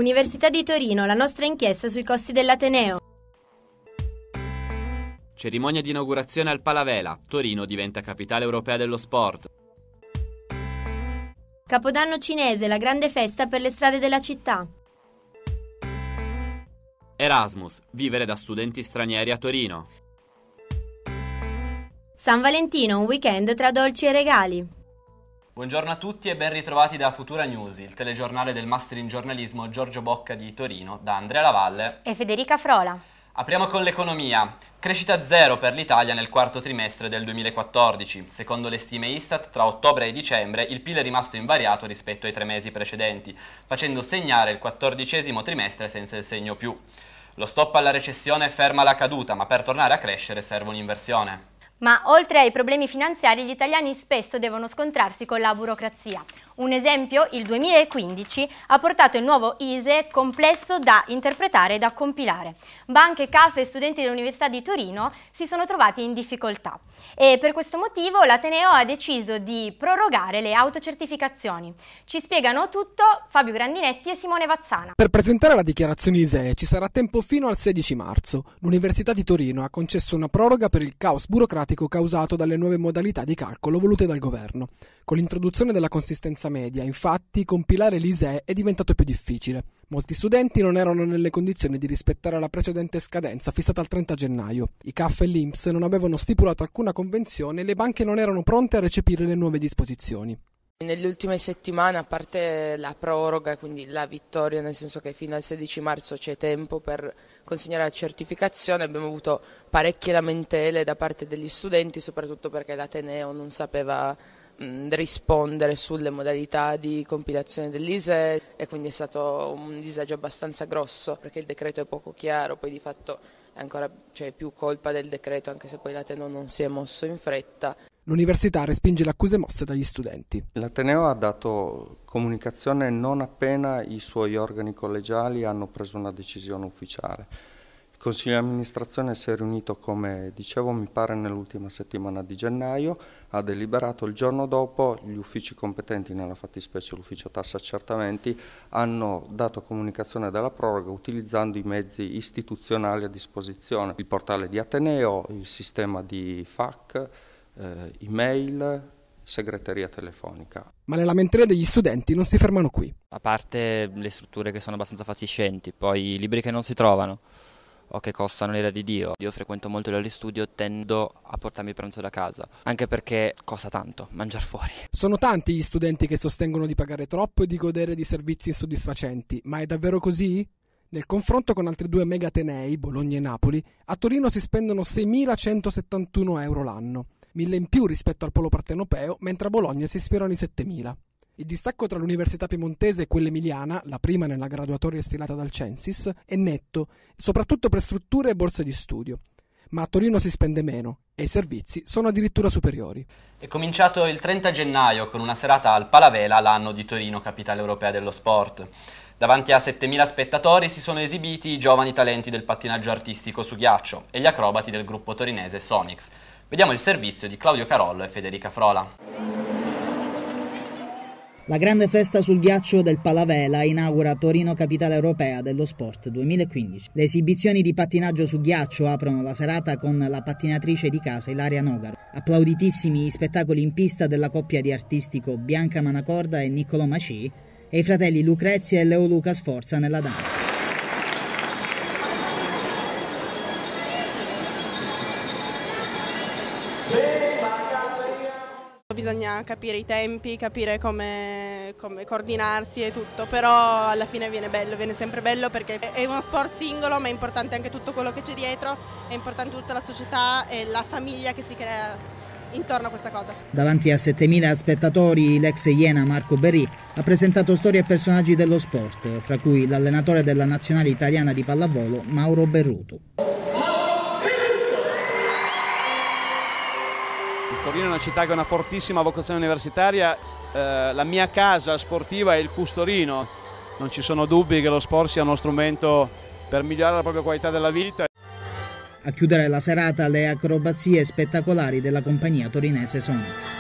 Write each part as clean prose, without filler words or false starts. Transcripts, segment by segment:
Università di Torino, la nostra inchiesta sui costi dell'Ateneo. Cerimonia di inaugurazione al Palavela. Torino diventa capitale europea dello sport. Capodanno cinese, la grande festa per le strade della città. Erasmus, vivere da studenti stranieri a Torino. San Valentino, un weekend tra dolci e regali. Buongiorno a tutti e ben ritrovati da Futura News, il telegiornale del Master in Giornalismo Giorgio Bocca di Torino, da Andrea Lavalle e Federica Frola. Apriamo con l'economia. Crescita zero per l'Italia nel quarto trimestre del 2014. Secondo le stime Istat, tra ottobre e dicembre il PIL è rimasto invariato rispetto ai 3 mesi precedenti, facendo segnare il 14° trimestre senza il segno più. Lo stop alla recessione ferma la caduta, ma per tornare a crescere serve un'inversione. Ma oltre ai problemi finanziari, gli italiani spesso devono scontrarsi con la burocrazia. Un esempio, il 2015 ha portato il nuovo ISEE complesso da interpretare e da compilare. Banche, CAF e studenti dell'Università di Torino si sono trovati in difficoltà e per questo motivo l'Ateneo ha deciso di prorogare le autocertificazioni. Ci spiegano tutto Fabio Grandinetti e Simone Vazzana. Per presentare la dichiarazione ISEE ci sarà tempo fino al 16 marzo. L'Università di Torino ha concesso una proroga per il caos burocratico causato dalle nuove modalità di calcolo volute dal governo. Con l'introduzione della consistenza media, infatti, compilare l'ISEE è diventato più difficile. Molti studenti non erano nelle condizioni di rispettare la precedente scadenza fissata al 30 gennaio. I CAF e l'INPS non avevano stipulato alcuna convenzione e le banche non erano pronte a recepire le nuove disposizioni. Nelle ultime settimane, a parte la proroga, quindi la vittoria, nel senso che fino al 16 marzo c'è tempo per consegnare la certificazione, abbiamo avuto parecchie lamentele da parte degli studenti, soprattutto perché l'Ateneo non sapeva rispondere sulle modalità di compilazione dell'ISEE e quindi è stato un disagio abbastanza grosso perché il decreto è poco chiaro, poi di fatto è ancora più colpa del decreto, anche se poi l'Ateneo non si è mosso in fretta. L'università respinge le accuse mosse dagli studenti. L'Ateneo ha dato comunicazione non appena i suoi organi collegiali hanno preso una decisione ufficiale. Il Consiglio di amministrazione si è riunito, come dicevo, mi pare nell'ultima settimana di gennaio, ha deliberato il giorno dopo, gli uffici competenti, nella fattispecie l'ufficio tasse accertamenti, hanno dato comunicazione della proroga utilizzando i mezzi istituzionali a disposizione, il portale di Ateneo, il sistema di FAQ, email, segreteria telefonica. Ma le lamentele degli studenti non si fermano qui. A parte le strutture che sono abbastanza fatiscenti, poi i libri che non si trovano o che costano l'ira di Dio. Io frequento molto l'ora di studio, tendo a portarmi il pranzo da casa, anche perché costa tanto mangiare fuori. Sono tanti gli studenti che sostengono di pagare troppo e di godere di servizi insoddisfacenti, ma è davvero così? Nel confronto con altri 2 mega atenei, Bologna e Napoli, a Torino si spendono 6.171 euro l'anno, 1.000 in più rispetto al polo partenopeo, mentre a Bologna si sfiorano i 7.000. Il distacco tra l'università piemontese e quella emiliana, la prima nella graduatoria stilata dal Censis, è netto, soprattutto per strutture e borse di studio. Ma a Torino si spende meno e i servizi sono addirittura superiori. È cominciato il 30 gennaio con una serata al Palavela, l'anno di Torino, capitale europea dello sport. Davanti a 7.000 spettatori si sono esibiti i giovani talenti del pattinaggio artistico su ghiaccio e gli acrobati del gruppo torinese Sonics. Vediamo il servizio di Claudio Carollo e Federica Frola. La grande festa sul ghiaccio del Palavela inaugura Torino Capitale Europea dello Sport 2015. Le esibizioni di pattinaggio su ghiaccio aprono la serata con la pattinatrice di casa Ilaria Nogaro. Applauditissimi gli spettacoli in pista della coppia di artistico Bianca Manacorda e Niccolò Maci e i fratelli Lucrezia e Leo Luca Sforza nella danza. Bisogna capire i tempi, capire come coordinarsi e tutto, però alla fine viene sempre bello perché è uno sport singolo, ma è importante anche tutto quello che c'è dietro, è importante tutta la società e la famiglia che si crea intorno a questa cosa. Davanti a 7.000 spettatori, l'ex Iena Marco Berri ha presentato storie e personaggi dello sport, fra cui l'allenatore della nazionale italiana di pallavolo Mauro Berruto. Torino è una città che ha una fortissima vocazione universitaria, la mia casa sportiva è il CUS Torino, non ci sono dubbi che lo sport sia uno strumento per migliorare la propria qualità della vita. A chiudere la serata le acrobazie spettacolari della compagnia torinese Sonics.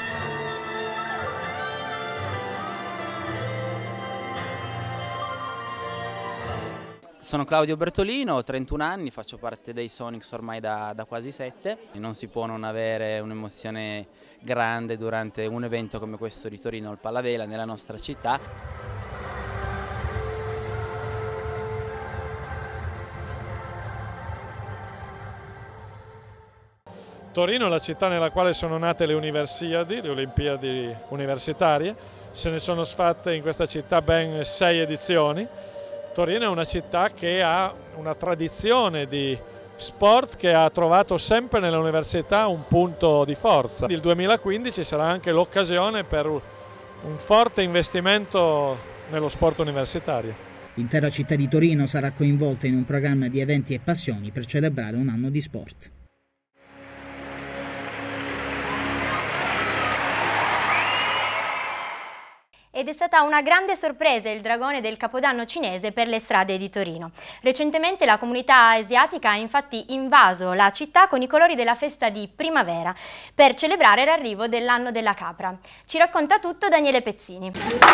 Sono Claudio Bertolino, ho 31 anni, faccio parte dei Sonics ormai da quasi 7. Non si può non avere un'emozione grande durante un evento come questo di Torino al Pallavela nella nostra città. Torino è la città nella quale sono nate le Universiadi, le Olimpiadi universitarie. Se ne sono fatte in questa città ben 6 edizioni. Torino è una città che ha una tradizione di sport che ha trovato sempre nelle università un punto di forza. Il 2015 sarà anche l'occasione per un forte investimento nello sport universitario. L'intera città di Torino sarà coinvolta in un programma di eventi e passioni per celebrare un anno di sport. Ed è stata una grande sorpresa il dragone del Capodanno cinese per le strade di Torino. Recentemente la comunità asiatica ha infatti invaso la città con i colori della festa di primavera per celebrare l'arrivo dell'anno della capra. Ci racconta tutto Daniele Pezzini.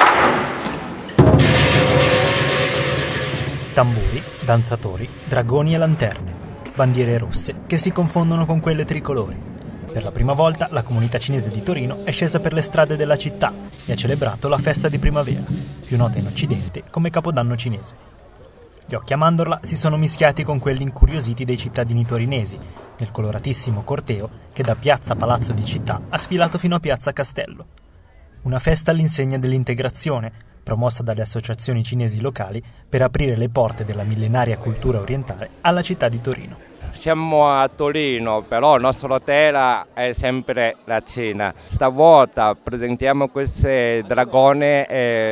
Tamburi, danzatori, dragoni e lanterne, bandiere rosse che si confondono con quelle tricolori. Per la prima volta la comunità cinese di Torino è scesa per le strade della città e ha celebrato la festa di primavera, più nota in Occidente come Capodanno cinese. Gli occhi a mandorla si sono mischiati con quelli incuriositi dei cittadini torinesi, nel coloratissimo corteo che da piazza Palazzo di Città ha sfilato fino a piazza Castello. Una festa all'insegna dell'integrazione, promossa dalle associazioni cinesi locali per aprire le porte della millenaria cultura orientale alla città di Torino. Siamo a Torino, però il nostro tema è sempre la Cina. Stavolta presentiamo queste dragone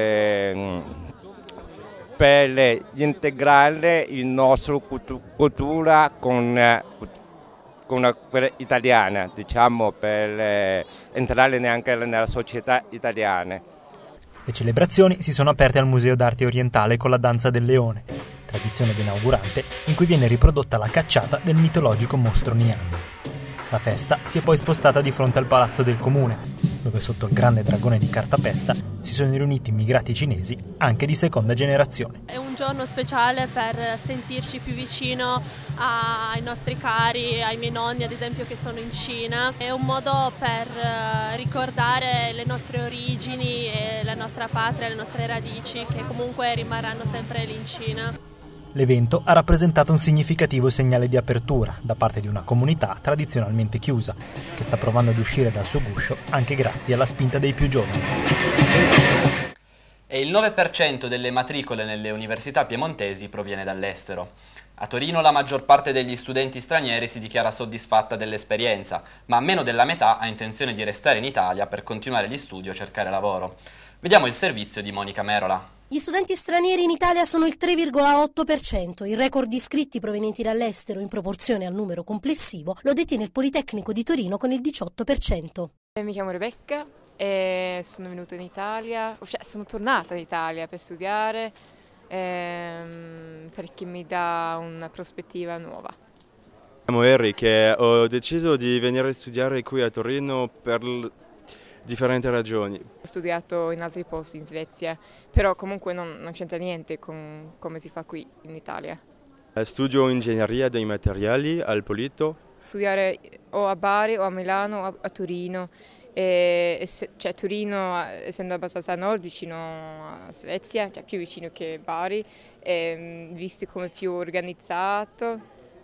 per integrare la nostra cultura con quella italiana, diciamo, per entrare neanche nella società italiana. Le celebrazioni si sono aperte al Museo d'Arte Orientale con la danza del leone, tradizione benaugurante in cui viene riprodotta la cacciata del mitologico mostro Nian. La festa si è poi spostata di fronte al Palazzo del Comune, dove sotto il grande dragone di cartapesta si sono riuniti immigrati cinesi anche di seconda generazione. È un giorno speciale per sentirci più vicino ai nostri cari, ai miei nonni ad esempio che sono in Cina. È un modo per ricordare le nostre origini e la nostra patria, le nostre radici che comunque rimarranno sempre lì in Cina. L'evento ha rappresentato un significativo segnale di apertura da parte di una comunità tradizionalmente chiusa, che sta provando ad uscire dal suo guscio anche grazie alla spinta dei più giovani. E il 9% delle matricole nelle università piemontesi proviene dall'estero. A Torino la maggior parte degli studenti stranieri si dichiara soddisfatta dell'esperienza, ma meno della metà ha intenzione di restare in Italia per continuare gli studi o cercare lavoro. Vediamo il servizio di Monica Merola. Gli studenti stranieri in Italia sono il 3,8%, il record di iscritti provenienti dall'estero in proporzione al numero complessivo lo detiene il Politecnico di Torino con il 18%. Mi chiamo Rebecca e sono venuta in Italia, sono tornata in Italia per studiare perché mi dà una prospettiva nuova. Chiamo Eric e ho deciso di venire a studiare qui a Torino per differenti ragioni. Ho studiato in altri posti in Svezia, però comunque non c'entra niente con come si fa qui in Italia. Studio ingegneria dei materiali al Polito. Studiare o a Bari o a Milano o a Torino. Cioè Torino, essendo abbastanza a nord, vicino a Svezia, cioè più vicino che Bari, visto come più organizzato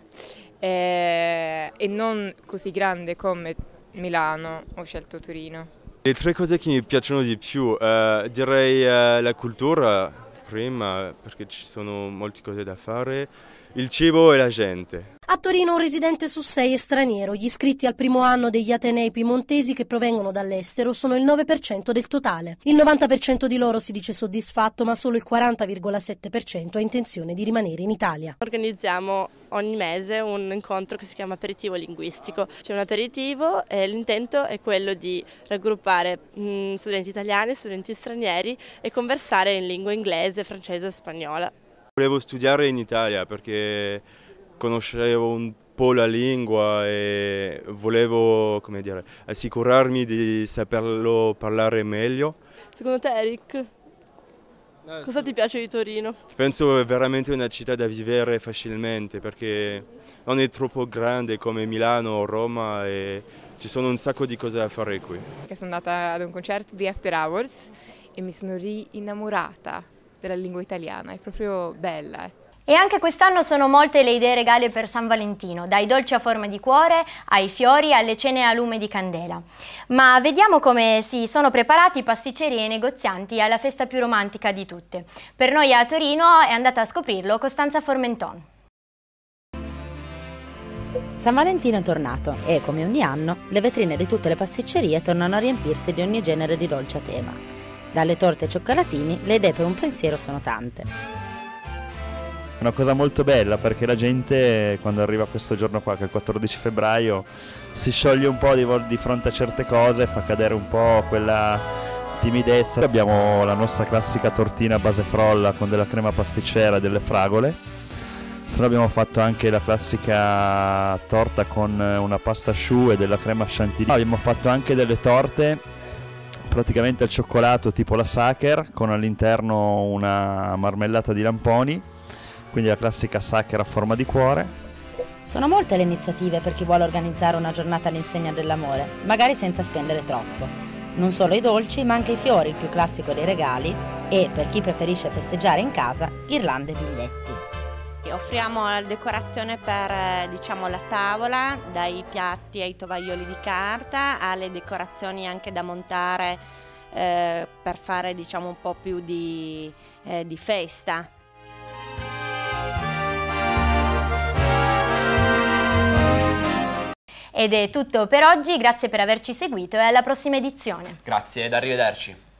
e non così grande come Milano, ho scelto Torino. Le 3 cose che mi piacciono di più, direi la cultura prima, perché ci sono molte cose da fare, il cibo e la gente. A Torino un residente su 6 è straniero. Gli iscritti al primo anno degli atenei piemontesi che provengono dall'estero sono il 9% del totale. Il 90% di loro si dice soddisfatto, ma solo il 40,7% ha intenzione di rimanere in Italia. Organizziamo ogni mese un incontro che si chiama aperitivo linguistico. C'è un aperitivo e l'intento è quello di raggruppare studenti italiani, studenti stranieri e conversare in lingua inglese, francese e spagnola. Volevo studiare in Italia perché conoscevo un po' la lingua e volevo, come dire, assicurarmi di saperlo parlare meglio. Secondo te, Eric? Cosa ti piace di Torino? Penso è veramente una città da vivere facilmente perché non è troppo grande come Milano o Roma e ci sono un sacco di cose da fare qui. Sono andata ad un concerto di After Hours e mi sono rinnamorata della lingua italiana, è proprio bella. E anche quest'anno sono molte le idee regali per San Valentino, dai dolci a forma di cuore, ai fiori, alle cene a lume di candela. Ma vediamo come si sono preparati i pasticceri e i negozianti alla festa più romantica di tutte. Per noi a Torino è andata a scoprirlo Costanza Formenton. San Valentino è tornato e, come ogni anno, le vetrine di tutte le pasticcerie tornano a riempirsi di ogni genere di dolce a tema. Dalle torte ai cioccolatini, le idee per un pensiero sono tante. Una cosa molto bella perché la gente quando arriva questo giorno qua, che è il 14 febbraio, si scioglie un po' di fronte a certe cose, fa cadere un po' quella timidezza. Abbiamo la nostra classica tortina a base frolla con della crema pasticcera e delle fragole. Se no abbiamo fatto anche la classica torta con una pasta choux e della crema chantilly. Abbiamo fatto anche delle torte praticamente al cioccolato tipo la Sacher con all'interno una marmellata di lamponi. Quindi la classica Sacher a forma di cuore. Sono molte le iniziative per chi vuole organizzare una giornata all'insegna dell'amore, magari senza spendere troppo. Non solo i dolci, ma anche i fiori, il più classico dei regali, e, per chi preferisce festeggiare in casa, ghirlande e biglietti. Offriamo la decorazione per la tavola, dai piatti ai tovaglioli di carta, alle decorazioni anche da montare per fare un po' più di festa. Ed è tutto per oggi, grazie per averci seguito e alla prossima edizione. Grazie ed arrivederci.